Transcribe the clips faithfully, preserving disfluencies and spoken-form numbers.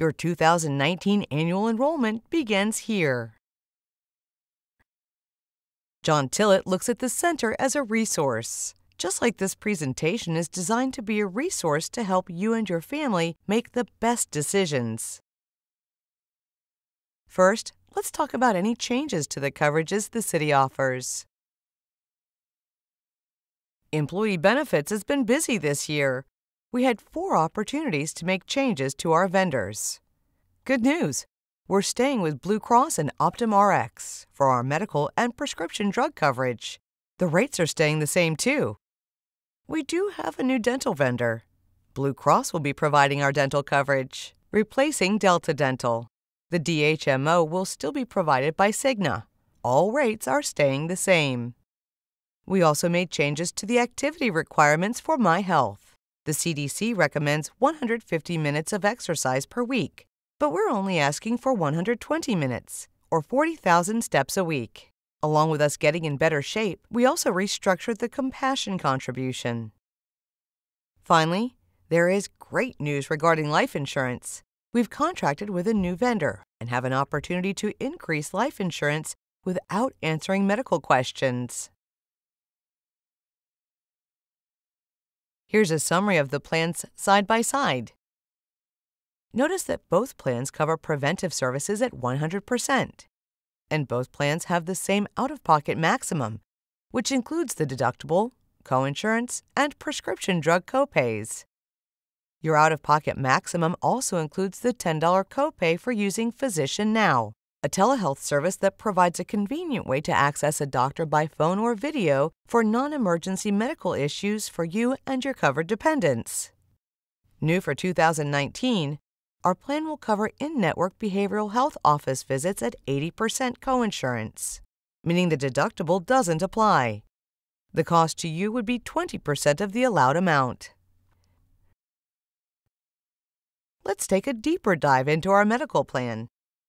Your two thousand nineteen annual enrollment begins here. John Tillett looks at the center as a resource. Just like this presentation is designed to be a resource to help you and your family make the best decisions. First, let's talk about any changes to the coverages the city offers. Employee benefits has been busy this year. We had four opportunities to make changes to our vendors. Good news! We're staying with Blue Cross and OptumRx for our medical and prescription drug coverage. The rates are staying the same too. We do have a new dental vendor. Blue Cross will be providing our dental coverage, replacing Delta Dental. The D H M O will still be provided by Cigna. All rates are staying the same. We also made changes to the activity requirements for My Health. The C D C recommends one hundred fifty minutes of exercise per week, but we're only asking for one hundred twenty minutes, or forty thousand steps a week. Along with us getting in better shape, we also restructured the compassion contribution. Finally, there is great news regarding life insurance. We've contracted with a new vendor and have an opportunity to increase life insurance without answering medical questions. Here's a summary of the plans side by side. Notice that both plans cover preventive services at one hundred percent. And both plans have the same out-of-pocket maximum, which includes the deductible, coinsurance, and prescription drug copays. Your out-of-pocket maximum also includes the ten dollar copay for using Physician Now, a telehealth service that provides a convenient way to access a doctor by phone or video for non-emergency medical issues for you and your covered dependents. New for two thousand nineteen, our plan will cover in-network behavioral health office visits at eighty percent coinsurance, meaning the deductible doesn't apply. The cost to you would be twenty percent of the allowed amount. Let's take a deeper dive into our medical plan.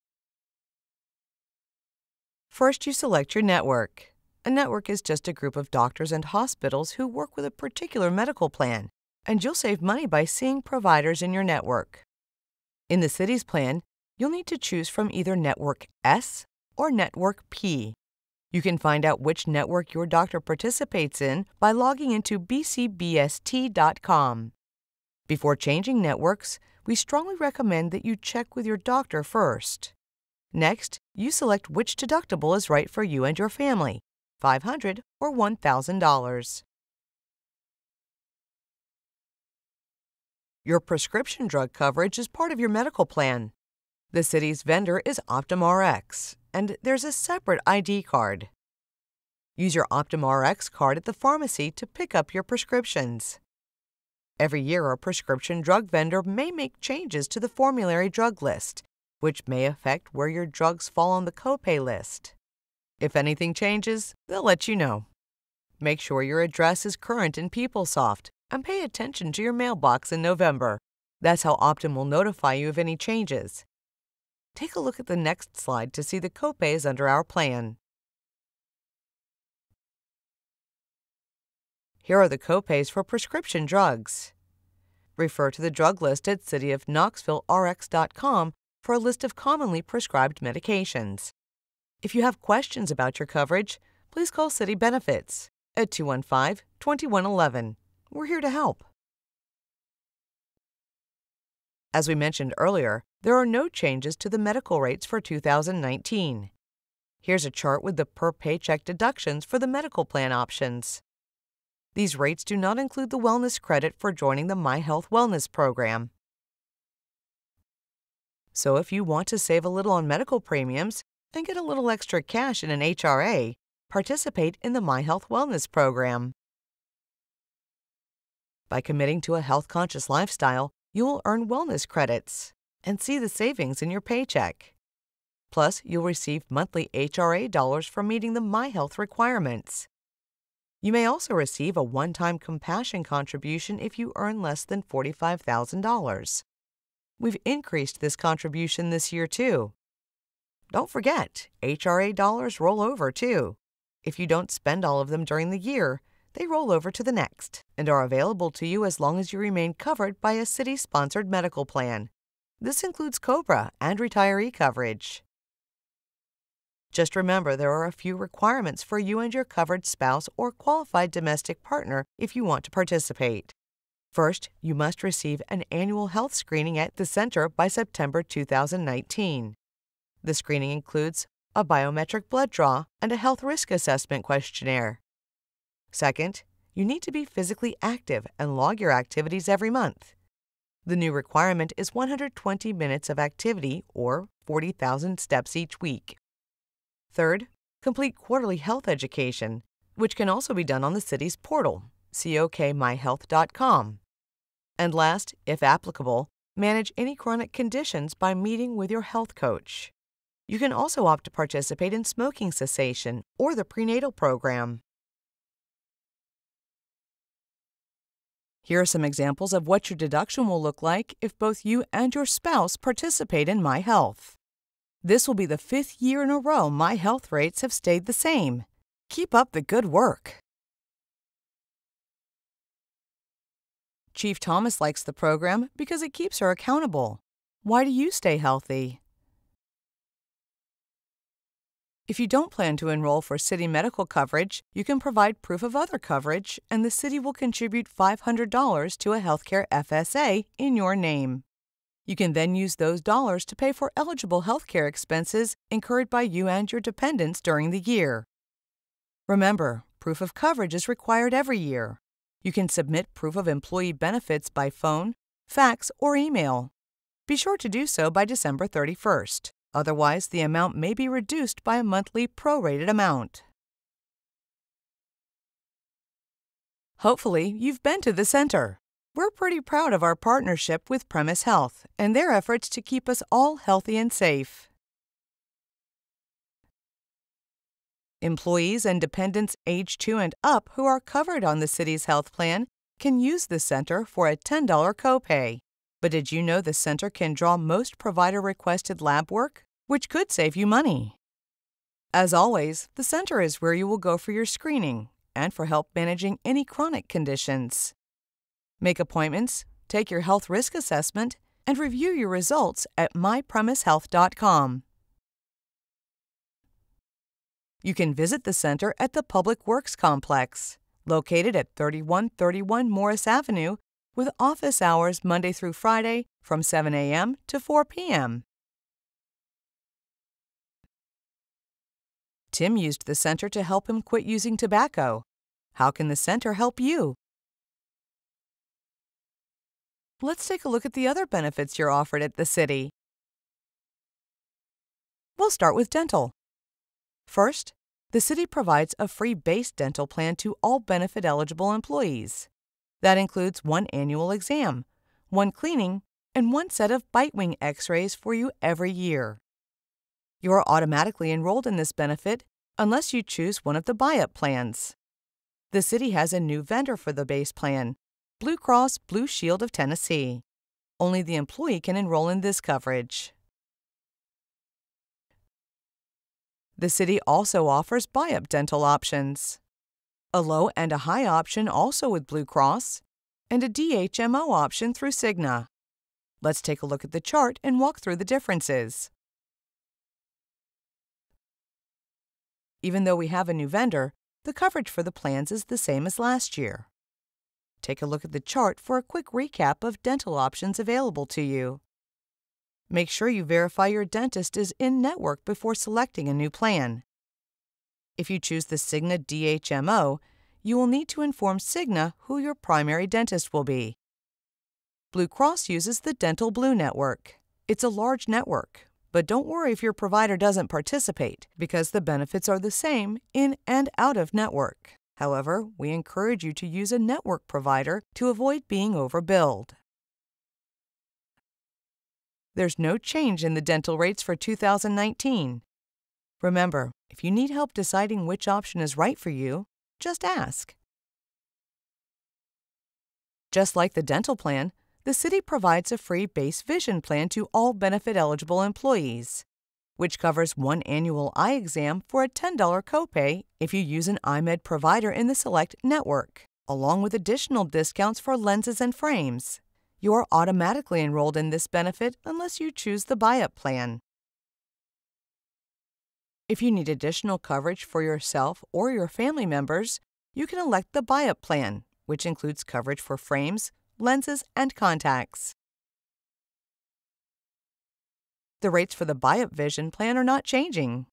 First, you select your network. A network is just a group of doctors and hospitals who work with a particular medical plan, and you'll save money by seeing providers in your network. In the city's plan, you'll need to choose from either Network S or Network P. You can find out which network your doctor participates in by logging into b c b s t dot com. Before changing networks, we strongly recommend that you check with your doctor first. Next, you select which deductible is right for you and your family, five hundred dollars or one thousand dollars. Your prescription drug coverage is part of your medical plan. The city's vendor is OptumRx, and there's a separate I D card. Use your OptumRx card at the pharmacy to pick up your prescriptions. Every year, a prescription drug vendor may make changes to the formulary drug list, which may affect where your drugs fall on the copay list. If anything changes, they'll let you know. Make sure your address is current in PeopleSoft, and pay attention to your mailbox in November. That's how Optum will notify you of any changes. Take a look at the next slide to see the copays under our plan. Here are the copays for prescription drugs. Refer to the drug list at city of knoxville r x dot com for a list of commonly prescribed medications. If you have questions about your coverage, please call City Benefits at two one five, two one one one. We're here to help. As we mentioned earlier, there are no changes to the medical rates for two thousand nineteen. Here's a chart with the per-paycheck deductions for the medical plan options. These rates do not include the wellness credit for joining the My Health Wellness program. So if you want to save a little on medical premiums and get a little extra cash in an H R A, participate in the My Health Wellness program. By committing to a health-conscious lifestyle, you will earn wellness credits and see the savings in your paycheck. Plus, you'll receive monthly H R A dollars for meeting the My Health requirements. You may also receive a one-time compassion contribution if you earn less than forty-five thousand dollars. We've increased this contribution this year, too. Don't forget, H R A dollars roll over, too. If you don't spend all of them during the year, they roll over to the next and are available to you as long as you remain covered by a city-sponsored medical plan. This includes COBRA and retiree coverage. Just remember there are a few requirements for you and your covered spouse or qualified domestic partner if you want to participate. First, you must receive an annual health screening at the center by September two thousand nineteen. The screening includes a biometric blood draw and a health risk assessment questionnaire. Second, you need to be physically active and log your activities every month. The new requirement is one hundred twenty minutes of activity or forty thousand steps each week. Third, complete quarterly health education, which can also be done on the city's portal, cook my health dot com. And last, if applicable, manage any chronic conditions by meeting with your health coach. You can also opt to participate in smoking cessation or the prenatal program. Here are some examples of what your deduction will look like if both you and your spouse participate in My Health. This will be the fifth year in a row My Health rates have stayed the same. Keep up the good work. Chief Thomas likes the program because it keeps her accountable. Why do you stay healthy? If you don't plan to enroll for city medical coverage, you can provide proof of other coverage, and the city will contribute five hundred dollars to a healthcare F S A in your name. You can then use those dollars to pay for eligible healthcare expenses incurred by you and your dependents during the year. Remember, proof of coverage is required every year. You can submit proof of employee benefits by phone, fax, or email. Be sure to do so by December thirty-first. Otherwise, the amount may be reduced by a monthly prorated amount. Hopefully, you've been to the center. We're pretty proud of our partnership with Premise Health and their efforts to keep us all healthy and safe. Employees and dependents age two and up who are covered on the city's health plan can use the center for a ten dollar copay. But did you know the center can draw most provider-requested lab work, which could save you money? As always, the center is where you will go for your screening and for help managing any chronic conditions. Make appointments, take your health risk assessment, and review your results at my premise health dot com. You can visit the center at the Public Works Complex, located at thirty-one thirty-one Morris Avenue, with office hours Monday through Friday from seven a m to four p m Tim used the center to help him quit using tobacco. How can the center help you? Let's take a look at the other benefits you're offered at the city. We'll start with dental. First, the city provides a free base dental plan to all benefit-eligible employees. That includes one annual exam, one cleaning, and one set of bite wing x-rays for you every year. You are automatically enrolled in this benefit unless you choose one of the buy-up plans. The city has a new vendor for the base plan, Blue Cross Blue Shield of Tennessee. Only the employee can enroll in this coverage. The city also offers buy-up dental options. A low and a high option also with Blue Cross, and a D H M O option through Cigna. Let's take a look at the chart and walk through the differences. Even though we have a new vendor, the coverage for the plans is the same as last year. Take a look at the chart for a quick recap of dental options available to you. Make sure you verify your dentist is in-network before selecting a new plan. If you choose the Cigna D H M O, you will need to inform Cigna who your primary dentist will be. Blue Cross uses the Dental Blue Network. It's a large network, but don't worry if your provider doesn't participate, because the benefits are the same in and out of network. However, we encourage you to use a network provider to avoid being overbilled. There's no change in the dental rates for two thousand nineteen. Remember, if you need help deciding which option is right for you, just ask. Just like the dental plan, the city provides a free base vision plan to all benefit-eligible employees, which covers one annual eye exam for a ten dollar copay if you use an iMed provider in the select network, along with additional discounts for lenses and frames. You are automatically enrolled in this benefit unless you choose the buy-up plan. If you need additional coverage for yourself or your family members, you can elect the buy-up plan, which includes coverage for frames, lenses, and contacts. The rates for the buy-up vision plan are not changing.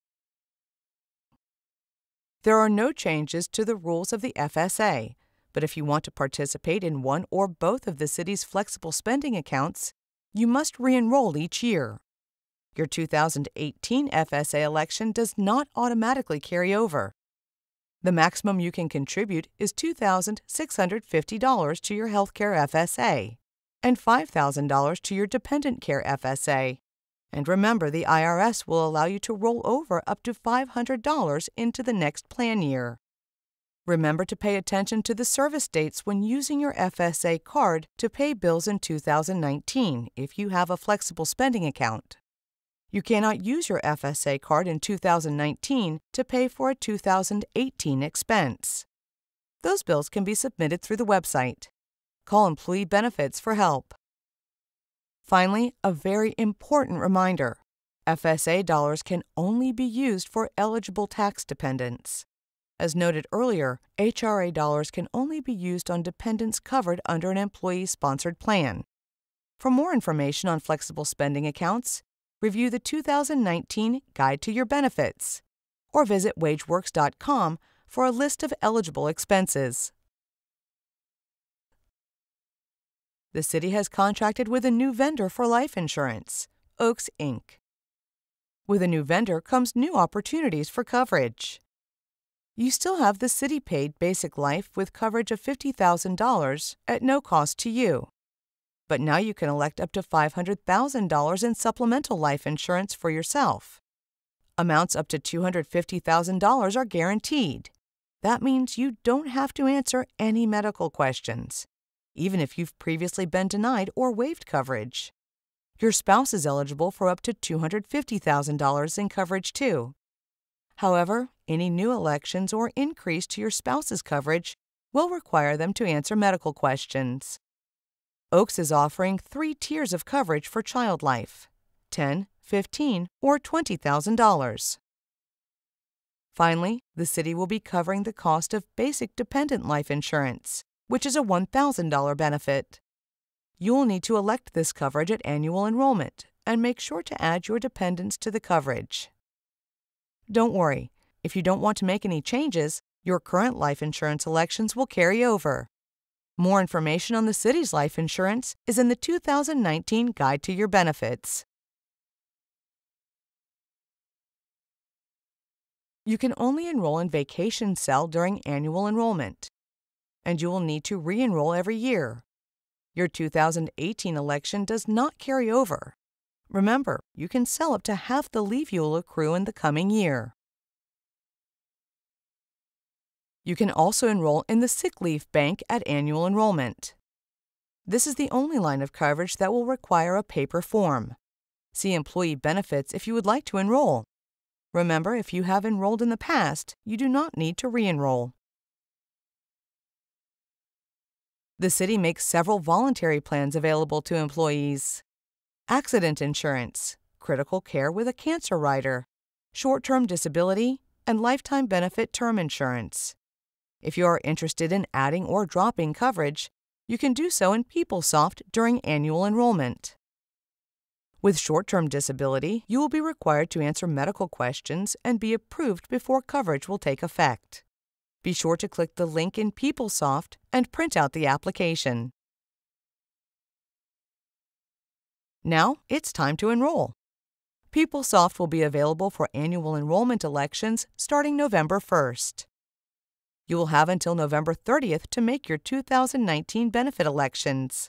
There are no changes to the rules of the F S A, but if you want to participate in one or both of the city's flexible spending accounts, you must re-enroll each year. Your two thousand eighteen F S A election does not automatically carry over. The maximum you can contribute is two thousand six hundred fifty dollars to your healthcare F S A and five thousand dollars to your dependent care F S A. And remember, the I R S will allow you to roll over up to five hundred dollars into the next plan year. Remember to pay attention to the service dates when using your F S A card to pay bills in two thousand nineteen if you have a flexible spending account. You cannot use your F S A card in two thousand nineteen to pay for a two thousand eighteen expense. Those bills can be submitted through the website. Call Employee Benefits for help. Finally, a very important reminder: F S A dollars can only be used for eligible tax dependents. As noted earlier, H R A dollars can only be used on dependents covered under an employee-sponsored plan. For more information on flexible spending accounts, review the two thousand nineteen Guide to Your Benefits, or visit wageworks dot com for a list of eligible expenses. The city has contracted with a new vendor for life insurance, Oaks, Incorporated. With a new vendor comes new opportunities for coverage. You still have the city-paid basic life with coverage of fifty thousand dollars at no cost to you. But now you can elect up to five hundred thousand dollars in supplemental life insurance for yourself. Amounts up to two hundred fifty thousand dollars are guaranteed. That means you don't have to answer any medical questions, even if you've previously been denied or waived coverage. Your spouse is eligible for up to two hundred fifty thousand dollars in coverage too. However, any new elections or increase to your spouse's coverage will require them to answer medical questions. Oaks is offering three tiers of coverage for child life: ten thousand dollars, fifteen thousand dollars, or twenty thousand dollars. Finally, the city will be covering the cost of basic dependent life insurance, which is a one thousand dollars benefit. You will need to elect this coverage at annual enrollment and make sure to add your dependents to the coverage. Don't worry, if you don't want to make any changes, your current life insurance elections will carry over. More information on the city's life insurance is in the two thousand nineteen Guide to Your Benefits. You can only enroll in Vacation Cell during annual enrollment, and you will need to re-enroll every year. Your two thousand eighteen election does not carry over. Remember, you can sell up to half the leave you'll accrue in the coming year. You can also enroll in the sick leave bank at annual enrollment. This is the only line of coverage that will require a paper form. See Employee Benefits if you would like to enroll. Remember, if you have enrolled in the past, you do not need to re-enroll. The city makes several voluntary plans available to employees: accident insurance, critical care with a cancer rider, short-term disability, and lifetime benefit term insurance. If you are interested in adding or dropping coverage, you can do so in PeopleSoft during annual enrollment. With short-term disability, you will be required to answer medical questions and be approved before coverage will take effect. Be sure to click the link in PeopleSoft and print out the application. Now it's time to enroll. PeopleSoft will be available for annual enrollment elections starting November first. You will have until November thirtieth to make your two thousand nineteen benefit elections.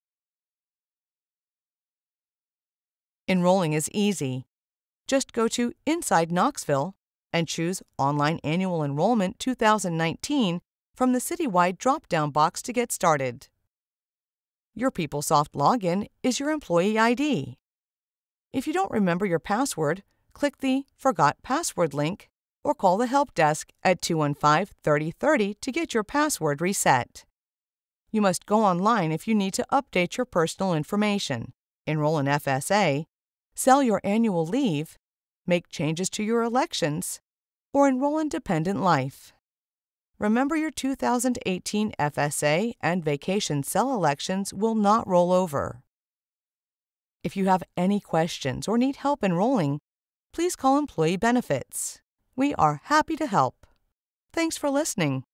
Enrolling is easy. Just go to Inside Knoxville and choose Online Annual Enrollment two thousand nineteen from the citywide drop-down box to get started. Your PeopleSoft login is your employee I D. If you don't remember your password, click the Forgot Password link or call the help desk at two one five, three zero three zero to get your password reset. You must go online if you need to update your personal information, enroll in F S A, sell your annual leave, make changes to your elections, or enroll in dependent life. Remember, your two thousand eighteen F S A and vacation cell elections will not roll over. If you have any questions or need help enrolling, please call Employee Benefits. We are happy to help. Thanks for listening.